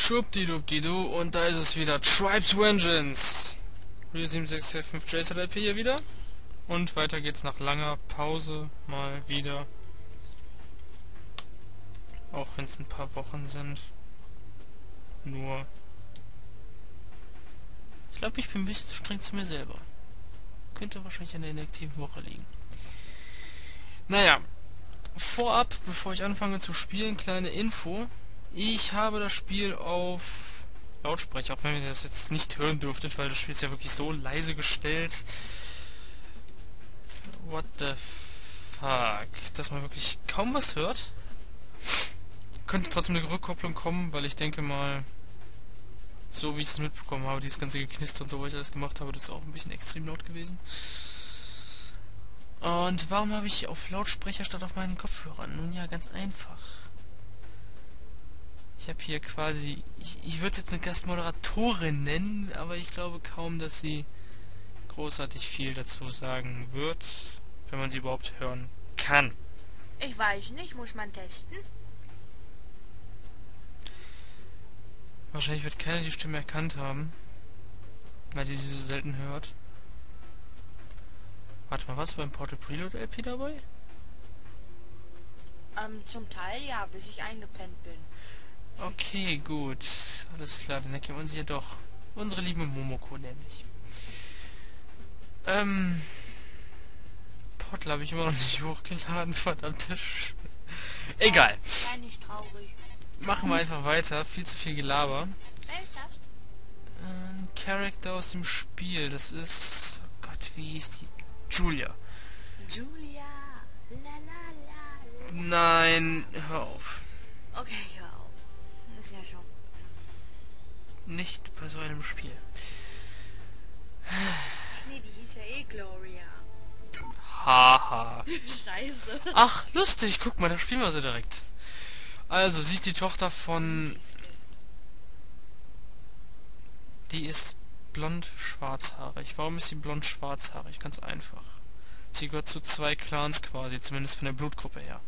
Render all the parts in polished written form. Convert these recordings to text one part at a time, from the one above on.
Schubdidubidu, und da ist es wieder. Tribes Vengeance. Rio 7645 JSLP hier wieder. Und weiter geht's nach langer Pause mal wieder. Auch wenn es ein paar Wochen sind. Nur. Ich glaube, ich bin ein bisschen zu streng zu mir selber. Könnte wahrscheinlich an der inaktiven Woche liegen. Naja. Vorab, bevor ich anfange zu spielen, kleine Info. Ich habe das Spiel auf Lautsprecher, auch wenn ihr das jetzt nicht hören dürftet, weil das Spiel ist ja wirklich so leise gestellt. What the fuck? Dass man wirklich kaum was hört. Könnte trotzdem eine Rückkopplung kommen, weil ich denke mal, so wie ich es mitbekommen habe, dieses ganze Geknister und so, was ich alles gemacht habe, das ist auch ein bisschen extrem laut gewesen. Und warum habe ich auf Lautsprecher statt auf meinen Kopfhörern? Nun ja, ganz einfach. Ich habe hier quasi, ich würde jetzt eine Gastmoderatorin nennen, aber ich glaube kaum, dass sie großartig viel dazu sagen wird, wenn man sie überhaupt hören kann. Ich weiß nicht, muss man testen? Wahrscheinlich wird keiner die Stimme erkannt haben, weil die sie so selten hört. Warte mal, was beim Portal Preload LP dabei? Zum Teil ja, bis ich eingepennt bin. Okay, gut. Alles klar, dann erkennen wir uns hier doch. Unsere liebe Momoko nämlich. Portal habe ich immer noch nicht hochgeladen, verdammte Egal. Sei nicht traurig. Machen wir einfach weiter. Viel zu viel Gelaber. Wer ist das? Ein Charakter aus dem Spiel. Das ist... Oh Gott, wie hieß die? Julia. Julia. La la la. Nein, hör auf. Okay, hör auf. Ist ja schon. Nicht bei so einem Spiel. Nee, die hieß ja eh Gloria. Haha. Scheiße. Ach, lustig. Guck mal, da spielen wir sie direkt. Also, sie ist die Tochter von... Die ist blond-schwarzhaarig. Warum ist sie blond-schwarzhaarig? Ganz einfach. Sie gehört zu zwei Clans quasi, zumindest von der Blutgruppe her.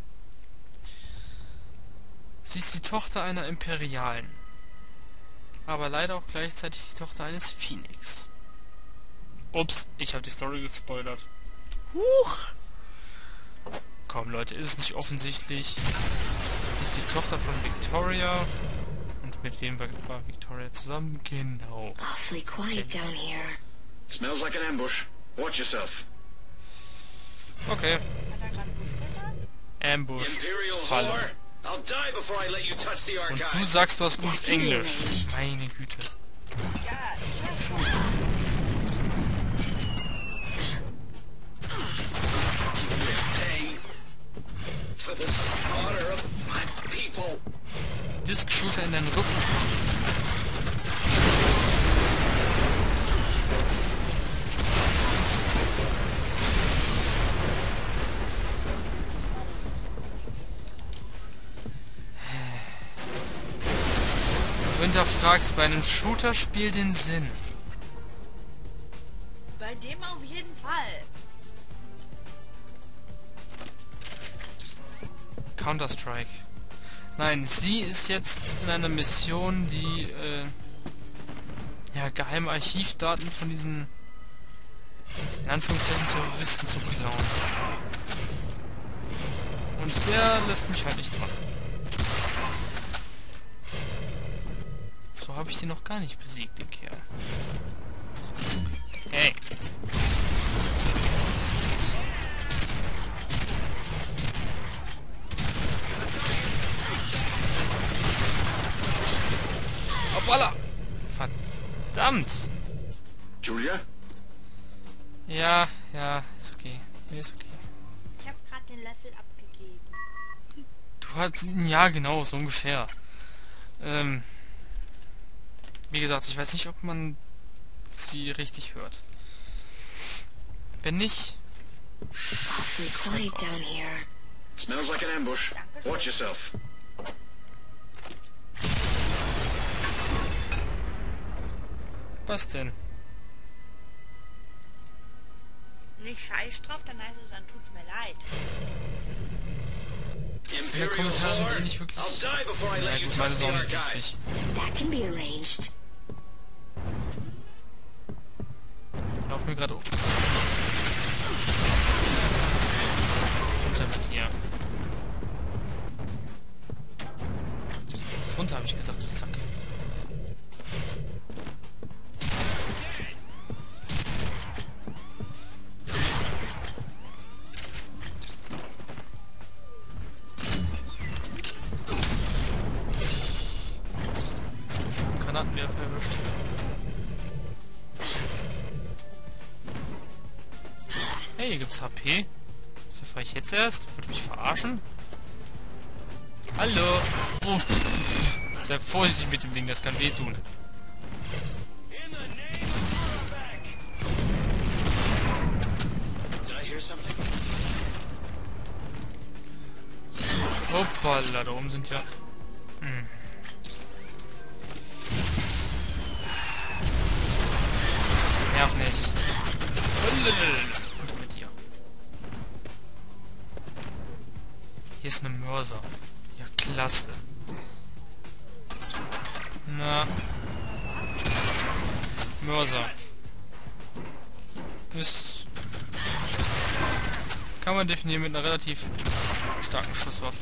Sie ist die Tochter einer Imperialen. Aber leider auch gleichzeitig die Tochter eines Phoenix. Ups, ich habe die Story gespoilert. Huch! Komm Leute, ist es nicht offensichtlich? Sie ist die Tochter von Victoria. Und mit wem war Victoria zusammen? Genau. Awfully quiet down here. Smells like an ambush. Watch yourself. Okay. Hat er gerade Busch gesagt? Ambush. Imperial Falle. whore. I'll die before I let you touch the Und archive. du sagst, du hast gutes Englisch. Meine Güte. Ja, ich weiß schon. Pay for the slaughter of my people. Disc-Shooter in den Rücken. Du hinterfragst bei einem Shooter-Spiel den Sinn. Bei dem auf jeden Fall. Counter-Strike. Nein, sie ist jetzt in einer Mission, die ja, geheime Archivdaten von diesen in Anführungszeichen Terroristen zu klauen. Und der lässt mich halt nicht machen. So habe ich den noch gar nicht besiegt, den Kerl. Hey. Hoppala! Verdammt! Julia? Ja, ist okay. Ist okay. Ich habe gerade den Level abgegeben. Du hast... Ja, genau, so ungefähr. Wie gesagt, ich weiß nicht, ob man sie richtig hört. Wenn nicht... Awfully quiet down here. Smells like an ambush. Watch yourself. Was denn? Nicht scheiß drauf, dann heißt es, dann tut's mir leid. In den Imperial Kommentaren sind whore. nicht wirklich... I'll die before I Ja let you gut, meine touch ist the auch nicht archives. wichtig. That can be arranged. Lauf mir gerade um. Runter mit dir. Runter, habe ich gesagt, du Zack. Granatenwerfer erwischt. Hey, hier gibt's HP. Das erfahre ich jetzt erst. Wollt ihr mich verarschen? Hallo! Oh. Sehr vorsichtig mit dem Ding, das kann wehtun. Did I hear something? Hoppala, da oben sind ja... Nerv nicht. Und mit dir. Hier ist eine Mörser. Ja, klasse. Na. Mörser. Das kann man definieren mit einer relativ starken Schusswaffe.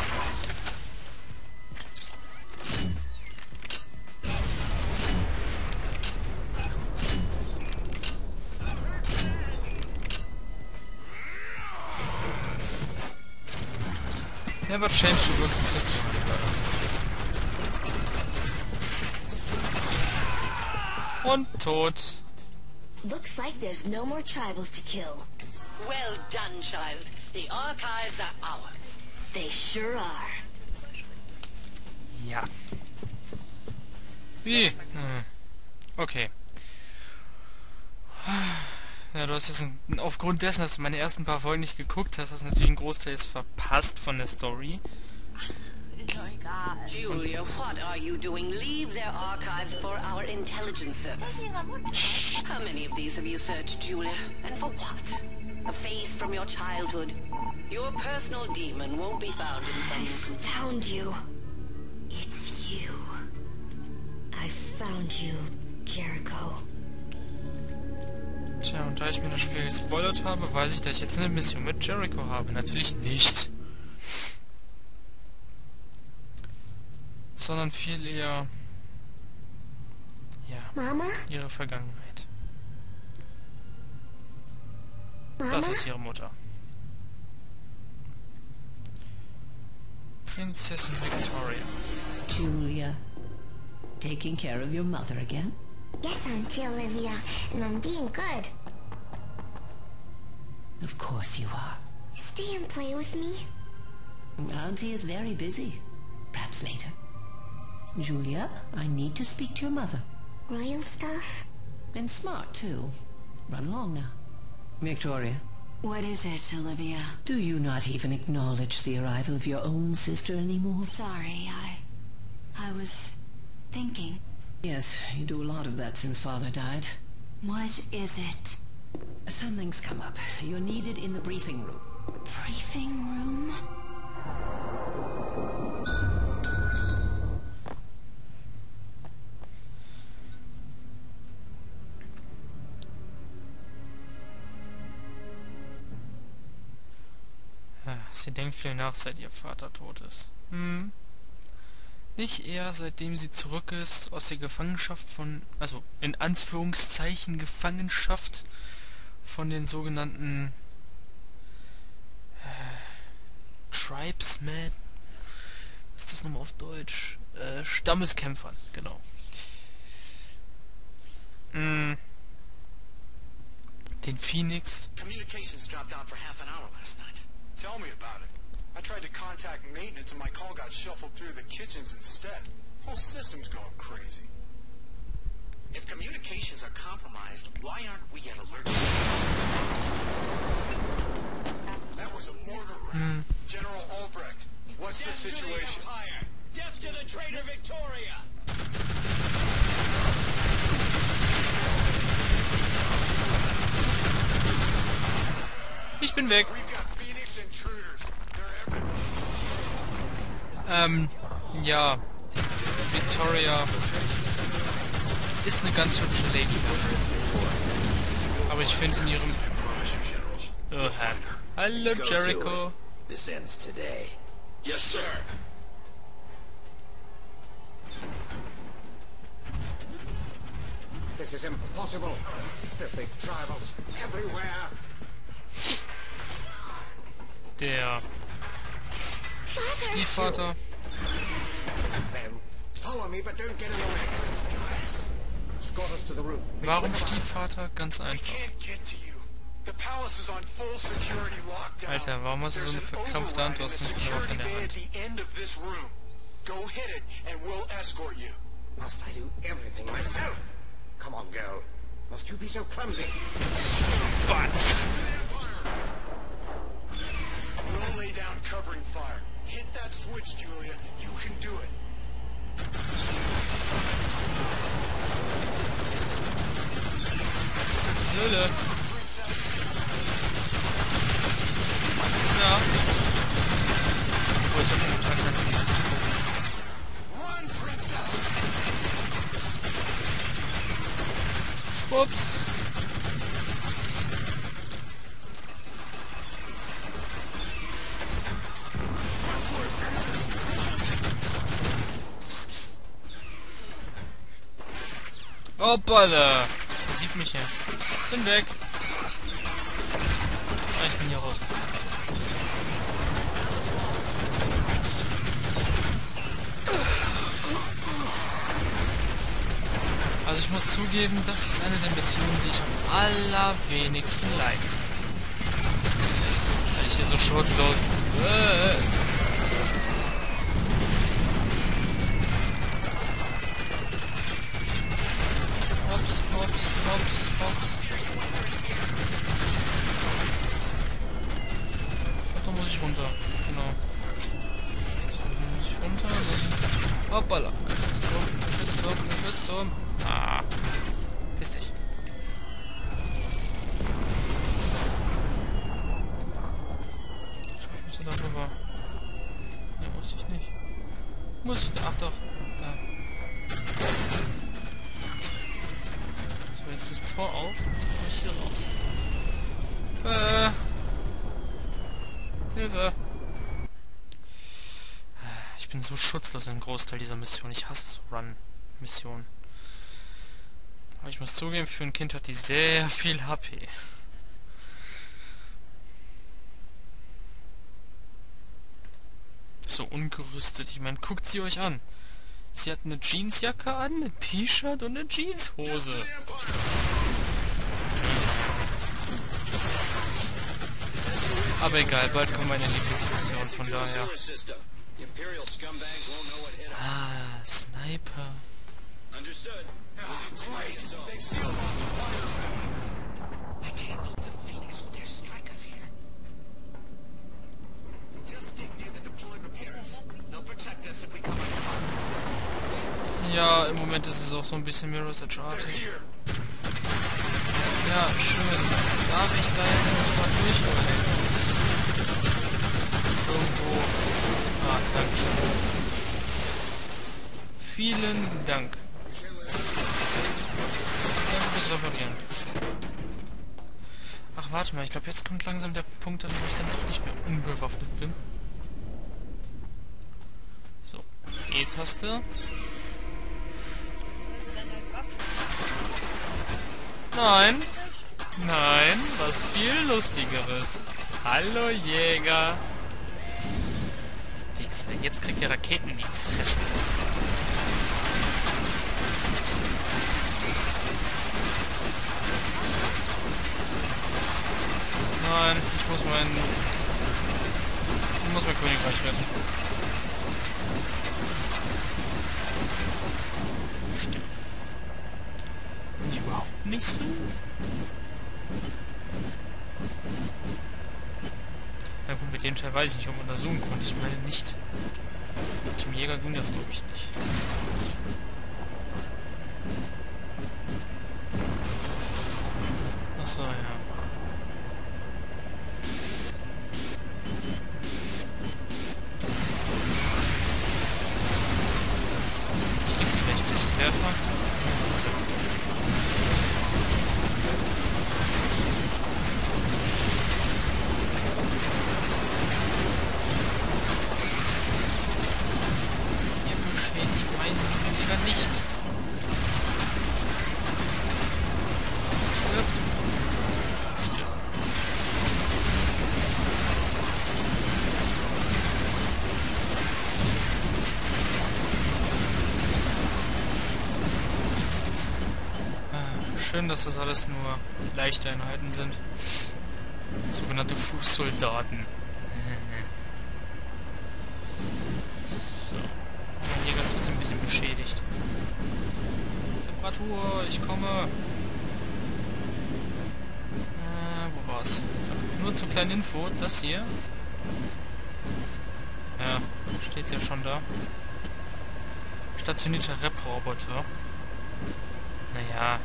Never change the working system. Und tot. Looks like there's no more tribals to kill. Well done, child. The archives are ours. They sure are. Ja. Wie? Okay. Ja, du hast jetzt aufgrund dessen, dass du meine ersten paar Folgen nicht geguckt hast, hast du natürlich einen Großteil jetzt verpasst von der Story. Ist doch egal. Julia, what are you doing? Leave their archives for our intelligence service. Das ist ihre Mutter. How many of these have you searched, Julia? And for what? A face from your childhood? Your personal demon won't be found in some... Found you. It's you. I found you, Jericho. Tja, und da ich mir das Spiel gespoilert habe, weiß ich, dass ich jetzt eine Mission mit Jericho habe. Natürlich nicht. Sondern viel eher... Ja, Mama? ihre Vergangenheit. Mama? Das ist ihre Mutter. Prinzessin Victoria. Julia, taking care of your mother again? Yes, Auntie Olivia, and I'm being good. Of course you are. Stay and play with me. Auntie is very busy. Perhaps later. Julia, I need to speak to your mother. Royal stuff? And smart, too. Run along now. Victoria, What is it, Olivia? do you not even acknowledge the arrival of your own sister anymore? Sorry, I was thinking. Yes, you do a lot of that since Father died. What is it? Something's come up. You're needed in the briefing room. Briefing room? Sie denkt viel nach, seit ihr Vater tot ist. Nicht eher, seitdem sie zurück ist aus der Gefangenschaft von, also in Anführungszeichen Gefangenschaft von den sogenannten Tribesmen. Was ist das nochmal auf Deutsch? Stammeskämpfern, genau. Den Phoenix. Communications dropped out for half an hour last night. Tell me about it. I tried to contact maintenance and my call got shuffled through the kitchens instead. Whole system's going crazy. If communications are compromised, why aren't we at alert? That was a mortar raid. General Albrecht, what's the situation? Death to the traitor Victoria! Ich bin weg. We've got Phoenix intruders. They're everywhere. Ja. Victoria ist eine ganz hübsche Lady. Aber ich finde in ihrem... Hallo Jericho. This ends today. Yes, sir. This is impossible. Filthy tribals everywhere. Der Stiefvater. Then follow me, but don't get in the way. Escort us to the roof. Warum Stiefvater? Ganz einfach. Can't get to you. The palace is on full security lockdown. Alter, warum hast du so eine verkrampfte Hand? Du hast nicht eine Waffe in der Hand. Go hit it and we'll escort you. Must I do everything myself? Come on, girl. Must you be so clumsy? Batz! We'll lay down covering fire. Hit that switch, Julia. You can do it. Lille. Ja. Oh, ich hab momentan kein Verlass. Run, princess. Schwupps. Hoppala. Der sieht mich ja. Bin weg. Ah, ich bin hier raus. Also ich muss zugeben, das ist eine der Missionen, die ich am allerwenigsten leide. Weil ich hier so schutzlos... Hops, hops, hops, hops. Da muss ich runter. Genau. So, da muss ich runter. Dann... Hoppala. Geschützturm, Geschützturm, Geschützturm. Ah. Piss dich. Ich musste darüber. Ne, musste ich nicht. Muss ich... Ach doch. Da. So, jetzt das Tor auf. Jetzt muss ich hier raus. Hilfe. Ich bin so schutzlos im Großteil dieser Mission. Ich hasse so Run-Missionen. Aber ich muss zugeben, für ein Kind hat die sehr viel HP. So ungerüstet. Ich meine, guckt sie euch an. Sie hat eine Jeansjacke an, ein T-Shirt und eine Jeanshose. Aber egal, bald kommt meine Lieblingsmission, von daher. Ah, Sniper. Understood. Great. They sealed off the fire route. I can't believe the Phoenix will dare strike us here. Just stick near the deployed repairs. They'll protect us if we come apart. Ja, im Moment ist es auch so ein bisschen Mirror's Edge-artig. Ja, schön. Darf ich da jetzt nicht mal durch, oder? Irgendwo. Ah, dankeschön. Vielen Dank. Danke fürs Reparieren. Ach, warte mal, ich glaube, jetzt kommt langsam der Punkt, an dem ich dann doch nicht mehr unbewaffnet bin. So, E-Taste. Nein. Nein, was viel Lustigeres. Hallo Jäger. Wichser, jetzt kriegt ihr Raketen in die Fresse. Nein, ich muss mein Königreich retten. Stimmt. Bin ich überhaupt nicht so? Na gut, mit dem Teil weiß ich nicht, ob man da zoomen konnte. Ich meine nicht. Mit dem Jäger ging das, glaube ich, nicht. Achso, ja. Werfer. So. Ihr beschädigt meinen Jäger nicht. Stirb. Stirb. Schön, dass das alles nur leichte Einheiten sind. Sogenannte Fußsoldaten. So. Mein Jäger ist trotzdem ein bisschen beschädigt. Temperatur, ich komme. Wo war's? Da. Nur zur kleinen Info, das hier. Ja, steht ja schon da. Stationierter Rep-Roboter. Naja.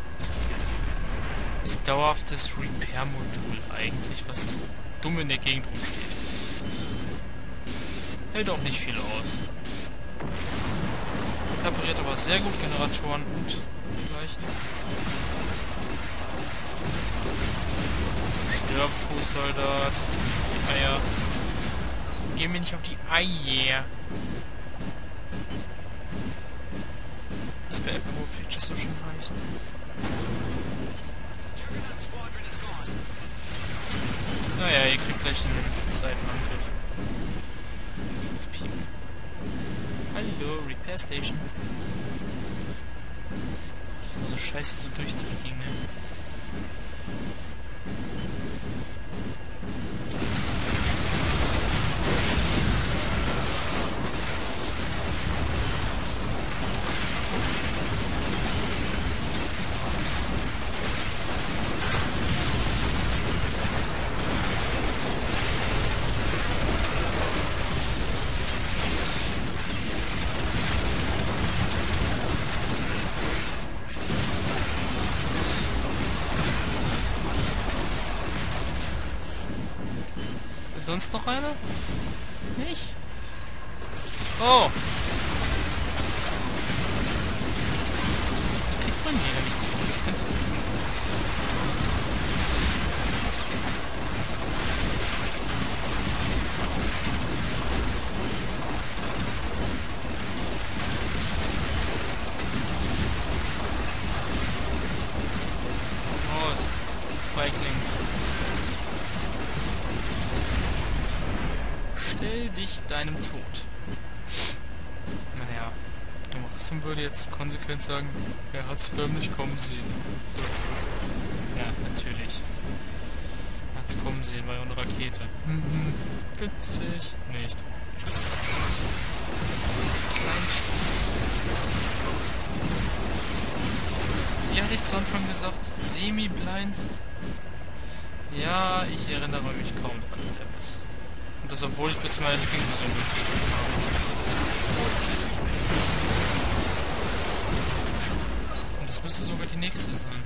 Ist dauerhaftes Repair-Modul eigentlich, was dumm in der Gegend rumsteht. Hält auch nicht viel aus. Repariert aber sehr gut Generatoren und dergleichen. Stirb, Fußsoldat. Eier. Geh mir nicht auf die Eier. Ist bei FMO Pictures so schon reicht. Naja, ihr kriegt gleich einen Seitenangriff. Jetzt piepen. Hallo, Repair Station. Das ist immer so scheiße, so durchzufliegen, ne? Sonst noch einer? Nicht? Oh! Da kriegt man Jäger nicht zu. Das könnte... Los! Feigling! Stell dich deinem Tod. Naja, Maxim würde jetzt konsequent sagen, er hat's förmlich kommen sehen. Ja, natürlich. Er hat's kommen sehen, war ja eine Rakete. Witzig. Nicht. Kleinspiel. Wie hatte ich zu Anfang gesagt? Semi-blind? Ja, ich erinnere mich kaum dran, Dennis. Und das, obwohl ich bis zu meiner Lieblingsversion durchgespielt habe. Ups. Und das müsste sogar die nächste sein.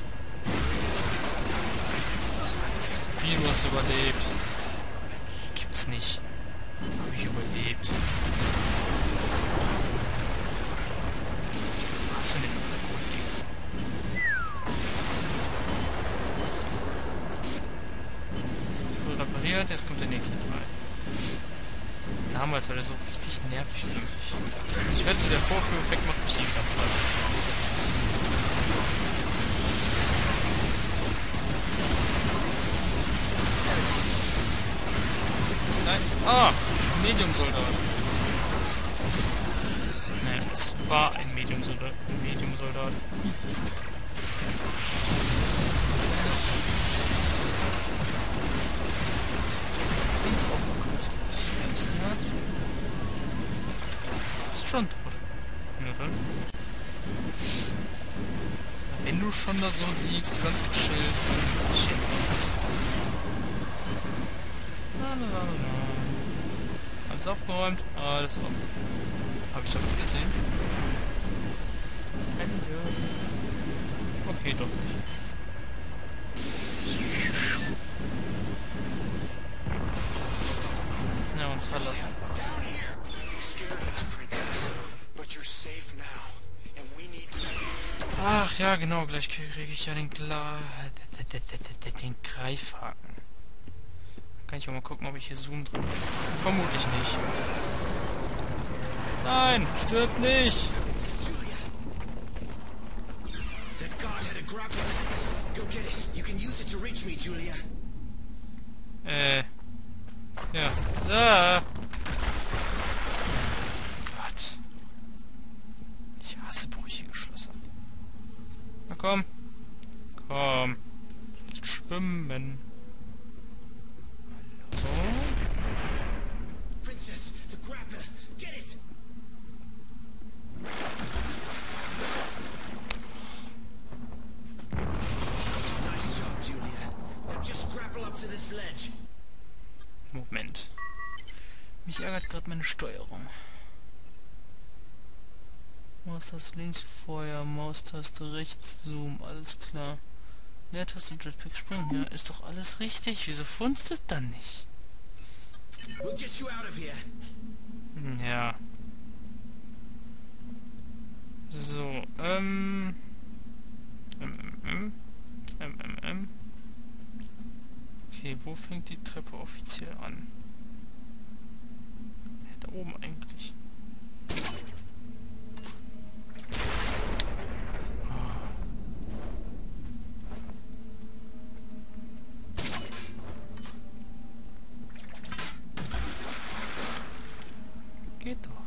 Wie, du hast überlebt? Gibt's nicht. Hab ich überlebt. Was denn denn? Repariert, jetzt kommt der nächste Teil. Damals war der so richtig nervig für mich. Ich wette, der Vorführeffekt macht mich wieder platt. Nein. Ah! Medium-Soldat. Nein, es war ein Medium-Soldat. Ist schon tot. Ja, dann. Wenn du schon da so liegst, ganz gechillt. Alles aufgeräumt. Alles auf. Habe ich das nicht gesehen? Okay, doch nicht. Ja, uns verlassen. Ach ja, genau, gleich kriege ich ja den Greifhaken. Kann ich auch mal gucken, ob ich hier Zoom drin habe. Vermutlich nicht. Nein, stirb nicht! That guard had a grappler. Go get it. You can use it to reach me, Julia. Ja. Ah. Gott. Ich hasse brüchige Schlösser. Na komm. Komm. Jetzt schwimmen. Hallo? Princess, the grappler. Get it. Nice job, Julia. Now just grapple up to the sledge. Moment. Mich ärgert gerade meine Steuerung. Maustaste links Feuer, Maustaste rechts Zoom, alles klar. Leertaste Jetpack springen, ja, ist doch alles richtig. Wieso funzt es dann nicht? We'll get you out of here. Ja. So, Okay, wo fängt die Treppe offiziell an? Ja, da oben eigentlich. Geht doch.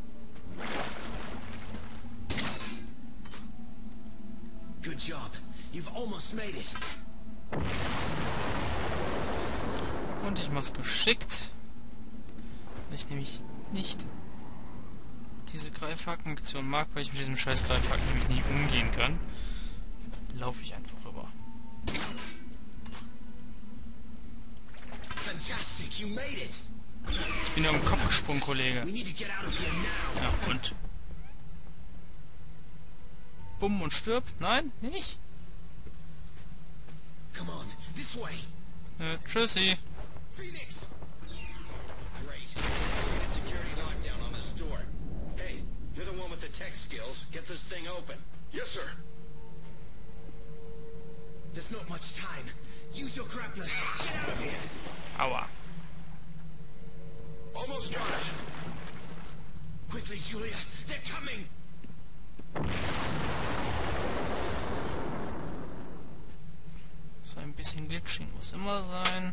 Good job. You've almost made it. Und ich mach's geschickt. Weil ich nämlich nicht diese Greifhaken-Aktion mag, weil ich mit diesem scheiß Greifhaken nämlich nicht umgehen kann. Laufe ich einfach rüber. Fantastic, you made it. Ich bin ja im Kopf gesprungen, Kollege. We need to get out of here now. Ja, und? Bumm und stirb? Nein, nicht? Come on, this way. Tschüssi. Phoenix. Great. Initiated security lockdown on this door. Hey, you're the one with the tech skills. Get this thing open. Yes, sir. There's not much time. Use your grappler. Get out of here. Aua. Almost got it. Quickly, Julia. They're coming. So ein bisschen Glitching muss immer sein.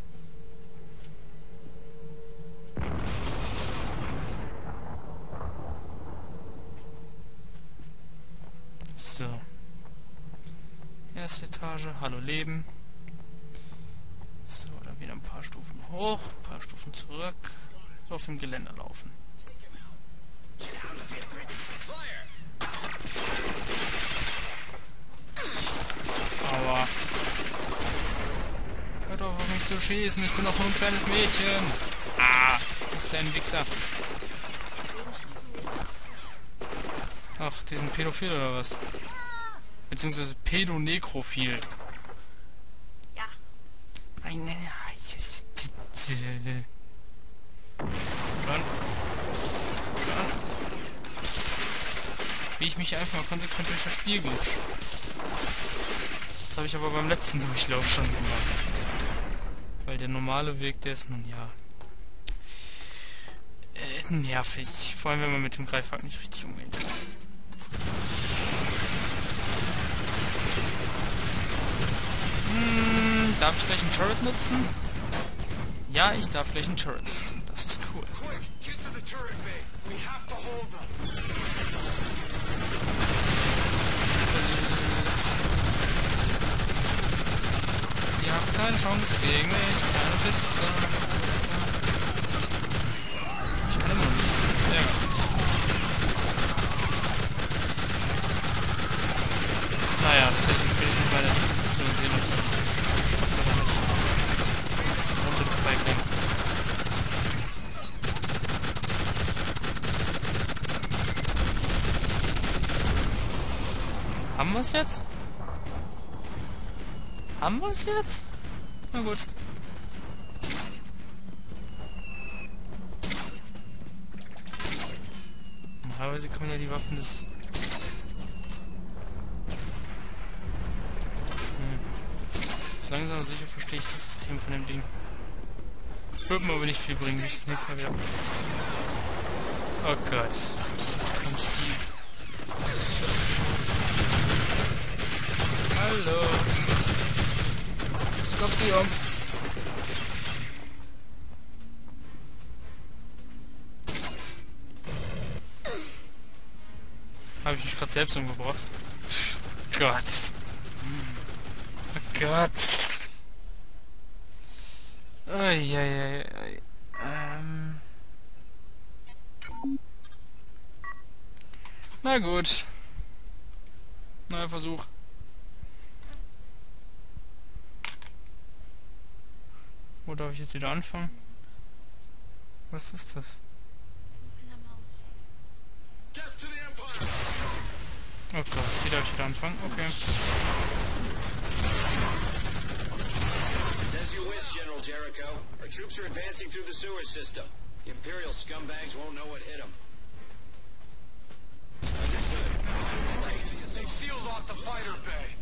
So. Erste Etage. Hallo Leben. So, dann wieder ein paar Stufen hoch, ein paar Stufen zurück. So auf dem Geländer laufen. Aua. Hört auf mich zu schießen, ich bin doch nur ein kleines Mädchen. Ah, du kleinen Wichser. Ach, die sind pädophil oder was? Beziehungsweise pädonekrophil. Ja. Schon. Wie ich mich einfach mal konsequent durch das Spiel glitsch. Das habe ich aber beim letzten Durchlauf schon gemacht. Weil der normale Weg, der ist nun ja nervig. Vor allem, wenn man mit dem Greifhaken nicht richtig umgehen kann. Darf ich gleich einen Turret nutzen? Ja, ich darf gleich einen Turret nutzen. Das ist cool. Quick, get to the turret bay. We have to hold them. Ihr habt keine Chance gegen mich, keine Wisse. Ich kann immer noch nicht so, das ärgert mich. Naja, das werde ich spätestens bei der Diskussion sehen, ob ich oder nicht. Runde vorbeibringen. Haben wir es jetzt? Haben wir es jetzt? Na gut. Normalerweise kann man ja die Waffen des So langsam aber sicher verstehe ich das System von dem Ding. Wird mir aber nicht viel bringen, wie ich das nächste Mal wieder... Oh Gott. Das kommt tief. Hallo. Skowski, Jungs. Habe ich mich gerade selbst umgebracht? Gott. Oh Gott. Eieiei. Na gut. Neuer Versuch. Wo darf ich jetzt wieder anfangen? Was ist das? Oh Gott, hier darf ich wieder anfangen? Okay. Says you wish, General Jericho. Our troops are advancing through the sewer system. The Imperial scumbags won't know what hit them. They've sealed off the fighter bay.